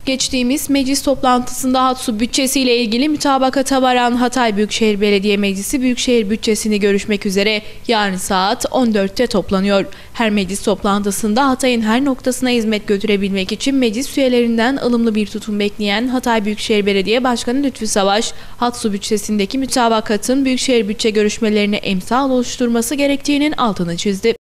Geçtiğimiz meclis toplantısında Hatsu bütçesiyle ilgili mütabakata varan Hatay Büyükşehir Belediye Meclisi Büyükşehir bütçesini görüşmek üzere yarın saat 14'te toplanıyor. Her meclis toplantısında Hatay'ın her noktasına hizmet götürebilmek için meclis üyelerinden ılımlı bir tutum bekleyen Hatay Büyükşehir Belediye Başkanı Lütfü Savaş, Hatsu bütçesindeki mütabakatın Büyükşehir bütçe görüşmelerine emsal oluşturması gerektiğinin altını çizdi.